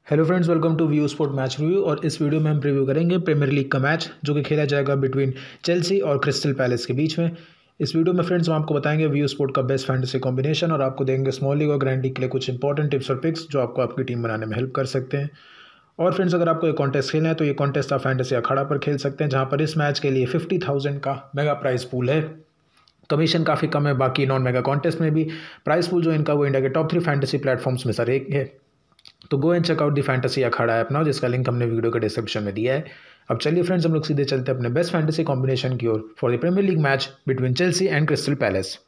Hello friends, welcome to view sport match review. और इस video में हम रिव्यू करेंगे प्रीमियर लीग का मैच जो कि खेला जाएगा बिटवीन चेल्सी और क्रिस्टल पैलेस के बीच में। इस वीडियो में फ्रेंड्स हम आपको बताएंगे व्यू स्पोर्ट का बेस्ट फैंटेसी कॉम्बिनेशन और आपको देंगे स्मॉल लीग और ग्रैंड लीग के लिए कुछ इंपॉर्टेंट टिप्स और पिक्स जो आपको आपकी टीम बनाने में हेल्प कर सकते हैं। और फ्रेंड्स, अगर आपको ये कॉन्टेस्ट खेलना है तो ये कॉन्टेस्ट आप फैंटेसी अखाड़ा पर खेल सकते हैं, जहाँ पर इस मैच के लिए 50,000 का मेगा प्राइस पूल है। कमीशन काफ़ी कम है बाकी नॉन मेगा कॉन्टेस्ट में भी। प्राइस पूल जो इनका वो इंडिया के टॉप 3 फैंटेसी प्लेटफॉर्म्स में से एक है। तो go and check out the fantasy Akhada app now, जिसका लिंक हमने वीडियो के डिस्क्रिप्शन में दिया है। अब चलिए फ्रेंड्स, हम लोग सीधे चलते हैं अपने बेस्ट फैंटेसी कॉम्बिनेशन की ओर for the premier league match between Chelsea and Crystal Palace.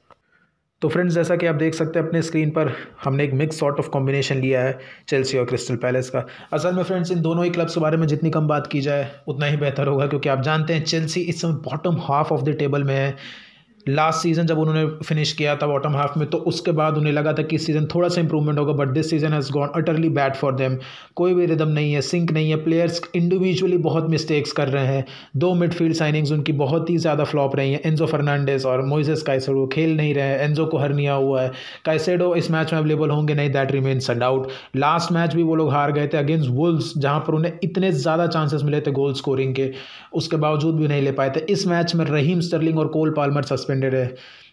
तो फ्रेंड्स, जैसा कि आप देख सकते हैं अपने स्क्रीन पर, हमने एक मिक्स सॉर्ट ऑफ कॉम्बिनेशन लिया है चेल्सी और क्रिस्टल पैलेस का। असल में फ्रेंड्स, इन दोनों ही क्लब्स के बारे में जितनी कम बात की जाए उतना ही बेहतर होगा, क्योंकि आप जानते हैं चेल्सी इस समय bottom half of the table में है। लास्ट सीजन जब उन्होंने फिनिश किया था बॉटम हाफ में, तो उसके बाद उन्हें लगा था कि इस सीज़न थोड़ा सा इंप्रूवमेंट होगा, but this season has gone utterly bad for them. कोई भी रिदम नहीं है, सिंक नहीं है, प्लेयर्स इंडिविजुअली बहुत मिस्टेक्स कर रहे हैं। 2 मिडफील्ड साइनिंग्स उनकी बहुत ही ज़्यादा फ्लॉप रही हैं। एंजो फर्नांडिस और मोइसेस काइसेडो खेल नहीं रहे हैं। एंजो को हर्निया हुआ है। काइसेडो इस मैच में अवेलेबल होंगे नहीं, that remains a doubt. Last match भी वो लोग हार गए थे अगेंस्ट वुल्व्स, जहाँ पर उन्हें इतने ज़्यादा चांसेस मिले थे गोल स्कोरिंग के, उसके बावजूद भी नहीं ले पाए थे। इस मैच में रहीम स्टर्लिंग और कोल पाल्मर सस्पेंडेड है।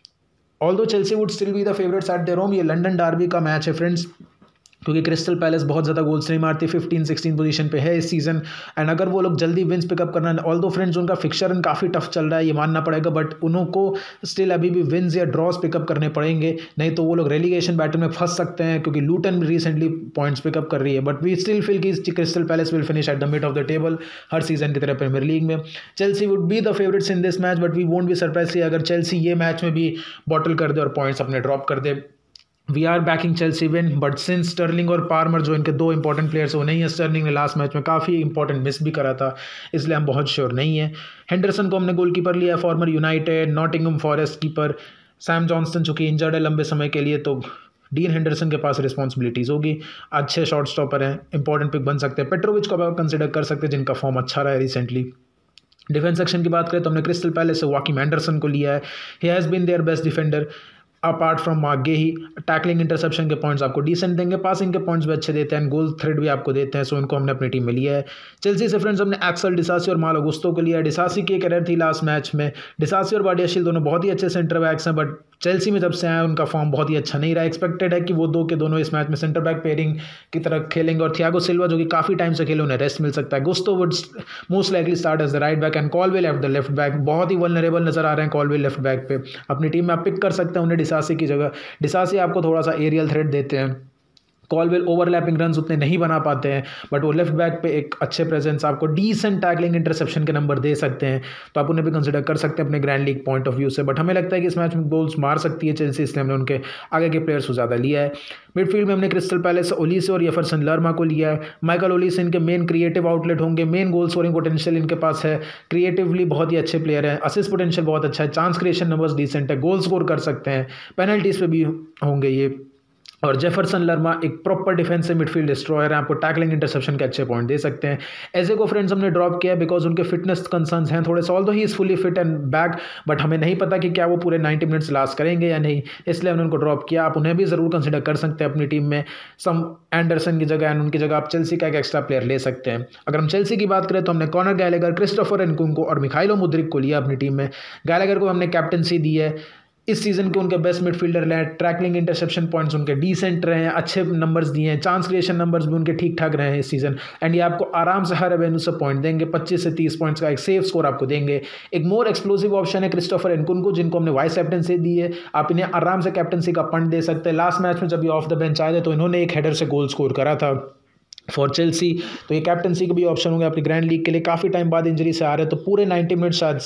Although Chelsea would still be the favourites at their home. ये लंदन डार्बी का मैच है फ्रेंड्स, क्योंकि क्रिस्टल पैलेस बहुत ज़्यादा गोल्स नहीं मारती, 15-16 पोजीशन पे है इस सीज़न। एंड अगर वो लोग जल्दी विंस पिकअप करना, ऑल्दो फ्रेंड्स उनका फिक्चर काफ़ी टफ चल रहा है, ये मानना पड़ेगा, बट उनको स्टिल अभी भी विंस या ड्रॉस पिकअप करने पड़ेंगे, नहीं तो वो लोग रेलीगेशन बैटल में फंस सकते हैं, क्योंकि लूटन रिसेंटली पॉइंट्स पिकअप कर रही है। बट वी स्टिल फील कि Crystal Palace will finish at the mid of the table हर सीजन की तरह प्रीमियर लीग में। Chelsea would be the favourites in this match, but we won't be surprise अगर Chelsea ये match में भी bottle कर दे और पॉइंट्स अपने ड्रॉप कर दे। We are backing Chelsea win, but since Sterling और पार्मर जो इनके 2 इंपॉर्टेंट प्लेयर्स वो नहीं है, स्टर्लिंग ने लास्ट मैच में काफ़ी इंपॉर्टेंट मिस भी करा था, इसलिए हम बहुत श्योर नहीं है। हेंडरसन को हमने गोलकीपर लिया, former United Nottingham Forest keeper. Sam Johnson चूँकि इंजर्ड है लंबे समय के लिए, तो डीन हेंडरसन के पास रिस्पॉन्सिबिलिटीज़ होगी। अच्छे शॉर्ट स्टॉपर हैं, इंपॉर्टेंट पिक बन सकते हैं। पेट्रोविच को आप कंसिडर कर सकते हैं, जिनका फॉर्म अच्छा रहा है रिसेंटली। डिफेंस सेक्शन की बात करें तो हमने क्रिस्टल पैलेस से वाकिम एंडरसन को लिया है। He has been their best defender apart from Marc Guehi. Tackling interception के पॉइंट्स आपको डिसेंट देंगे, पासिंग के पॉइंट्स भी अच्छे देते हैं, गोल थ्रेड भी आपको देते हैं, सो उनको हमने अपनी टीम में लिया है। चेल्सी से फ्रेंड्स हमने एक्सल डिसासी और मालो गुस्तो को लिया है। डिसासी की एक एरर थी लास्ट मैच में। डिसासी और बाडियाशील दोनों बहुत ही अच्छे सेंटर बैक्स हैं, बट चेल्सी में जब से आया उनका फॉर्म बहुत ही अच्छा नहीं रहा। एक्सपेक्टेड है कि वो दो के दोनों इस मैच में सेंटर बैक पेयरिंग की तरह खेलेंगे, और थियागो सिल्वा जो कि काफ़ी टाइम से खेले उन्हें रेस्ट मिल सकता है। Gusto would most likely start as the right back and Colwill at the left back. बहुत ही वल्नरेबल नजर आ रहे हैं कॉलवेल लेफ्ट बैक पे। अपनी टीम में आप पिक कर सकते हैं उन्हें डिसासी की जगह। डिसासी आपको थोड़ा सा एरियल थ्रेट देते हैं, कॉलवेल ओवरलैपिंग रन्स उतने नहीं बना पाते हैं, बट वो लेफ्ट बैक पे एक अच्छे प्रेजेंस आपको डीसेंट टैकलिंग इंटरसेप्शन के नंबर दे सकते हैं, तो आप उन्हें भी कंसिडर कर सकते हैं अपने grand league point of view से। बट हमें लगता है कि इस मैच में गोल्स मार सकती है चेल्सी, इसलिए हमने उनके आगे के प्लेयर्स को ज़्यादा लिया है। मिडफील्ड में हमने क्रिस्टल पैलेस ओलिसे और जेफरसन लर्मा को लिया है। माइकल ओलिसे इनके मेन क्रिएटिव आउटलेट होंगे, मेन गोल स्कोरिंग पोटेंशियल इनके पास है, क्रिएटिवली बहुत ही अच्छे प्लेयर हैं, असिस्ट पोटेंशियल बहुत अच्छा है, चांस क्रिएशन नंबर्स डिसेंट है, गोल स्कोर कर सकते हैं, पेनल्टीज पे भी होंगे ये। और जेफरसन लर्मा एक प्रॉपर डिफेंसिव मिडफील्ड डिस्ट्रॉयर है, आपको टैकलिंग इंटरसेप्शन के अच्छे पॉइंट दे सकते हैं। एजे को फ्रेंड्स हमने ड्रॉप किया बिकॉज उनके फिटनेस कंसर्न्स हैं थोड़े, although he is fully fit and back, but हमें नहीं पता कि क्या वो पूरे 90 मिनट्स लास्ट करेंगे या नहीं, इसलिए हमने उनको ड्रॉप किया। आप उन्हें भी ज़रूर कंसिडर कर सकते हैं अपनी टीम में, सम एंडरसन की जगह, एंड उनकी जगह आप चेल्सी का एक एक्स्ट्रा प्लेयर ले सकते हैं। अगर हम चेल्सी की बात करें तो हमने कॉनर गैलेगर, क्रिस्टोफर एनकुंको और मिखाइलो मुद्रिक को लिया अपनी टीम में। गैलेगर को हमने कैप्टनसी दी है, इस सीजन के उनके बेस्ट मिडफील्डर रहे हैं, ट्रैकलिंग इंटरसेप्शन पॉइंट्स उनके डिसेंट रहे हैं, अच्छे नंबर्स दिए हैं, चांस क्रिएशन नंबर्स भी उनके ठीक ठाक रहे हैं इस सीजन, एंड ये आपको आराम से हर एवेन्यू से पॉइंट देंगे, 25 से 30 पॉइंट्स का एक सेफ स्कोर आपको देंगे। एक मोर एक्सप्लोसिव ऑप्शन है क्रिस्टोफर एनकुंको, जिनको हमने वाइस कैप्टनसी दी है, आप इन्हें आराम से कैप्टनसी का पंच दे सकते हैं। लास्ट मैच में जब ये ऑफ द बेंच आए थे तो इन्होंने एक हेडर से गोल स्कोर करा था फॉर चेल्सी, तो ये कैप्टनसी के भी ऑप्शन होंगे अपनी ग्रैंड लीग के लिए। काफ़ी टाइम बाद इंजरी से आ रहे हैं, तो पूरे 90 मिनट शायद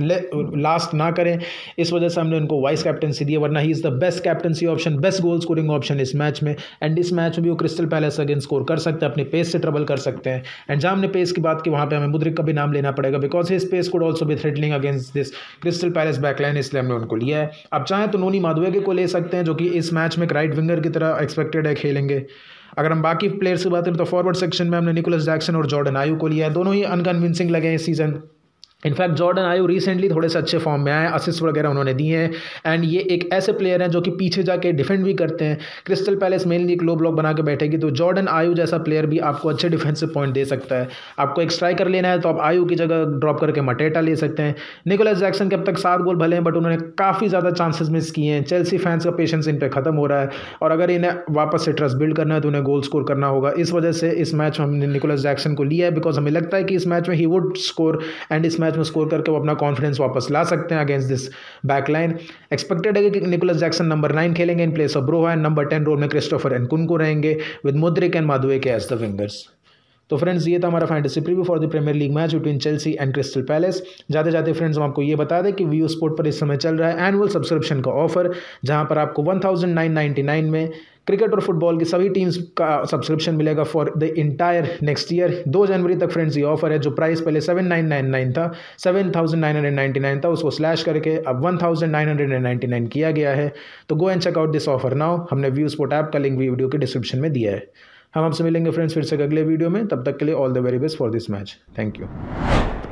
लास्ट ना करें, इस वजह से हमने उनको वाइस कैप्टनसी दी है, वरना he is the best captaincy option, best goal scoring option इस मैच में। एंड इस मैच में भी वो क्रिस्टल पैलेस अगेंस्ट स्कोर कर सकते हैं, अपने पेस से ट्रबल कर सकते हैं। एंड जहाँ हमने पेस की बात की वहाँ पे हमें मुद्रिक का भी नाम लेना पड़ेगा, because his pace could also be threatening against this Crystal Palace backline, इसलिए हमने उनको लिया है। आप चाहें तो नोनी मादुएके को ले सकते हैं, जो कि इस मैच में एक राइट विंगर की तरह एक्सपेक्टेड है खेलेंगे। अगर हम बाकी प्लेयर्स की बात करें तो फॉरवर्ड सेक्शन में हमने निकोलस जैक्सन और जॉर्डन आयू को लिया है, दोनों ही अनकन्विंसिंग लगे हैं इस season. In fact Jordan Ayew recently थोड़े से अच्छे फॉर्म में आए, असिस्ट वगैरह उन्होंने दिए हैं एंड ये एक ऐसे प्लेयर हैं जो कि पीछे जाके डिफेंड भी करते हैं। क्रिस्टल पैलेस मेनली एक लो ब्लॉक बना के बैठेगी, तो जॉर्डन आयू जैसा प्लेयर भी आपको अच्छे डिफेंसिव पॉइंट दे सकता है। आपको एक स्ट्राइकर लेना है तो आप आयू की जगह ड्रॉप करके मटेटा ले सकते हैं। निकोलस जैक्सन के अब तक 7 गोल भले हैं, बट उन्होंने काफ़ी ज़्यादा चांसेस मिस किए हैं। चेल्सी फैंस का पेशेंस इन पर खत्म हो रहा है और अगर इन्हें वापस से ट्रस्ट बिल्ड करना है तो उन्हें गोल स्कोर करना होगा। इस वजह से इस मैच में हमने निकोलस जैक्सन को लिया है, बिकॉज हमें लगता है कि इस मैच में ही वुड स्कोर एंड इस मैच में स्कोर करके वो अपना कॉन्फिडेंस वापस ला सकते हैं अगेंस्ट दिस बैकलाइन। एक्सपेक्टेड है कि निकोलस जैक्सन नंबर 9 खेलेंगे in place of Broja and number 10 role में क्रिस्टोफर एनकुनको रहेंगे with Mudryk and Madueke as the wingers. तो फ्रेंड्स ये था हमारा fantasy preview for the premier league match between Chelsea and Crystal Palace. जाते जाते friends हम आपको ये बता दें कि व्यू स्पोर्ट पर इस समय चल रहा है एनुअल सब्सक्रिप्शन का ऑफर, जहां पर आपको 1999 में क्रिकेट और फुटबॉल की सभी टीम्स का सब्सक्रिप्शन मिलेगा for the entire next year. 2 जनवरी तक फ्रेंड्स ये ऑफर है। जो प्राइस पहले 7999 था, 7999 था, उसको स्लैश करके अब 1999 किया गया है। तो go and check out this offer now. हमने व्यू स्पोर्ट ऐप का लिंक भी वीडियो के डिस्क्रिप्शन में दिया है। हम आपसे मिलेंगे फ्रेंड्स फिर से अगले वीडियो में, तब तक के लिए all the very best for this match. Thank you.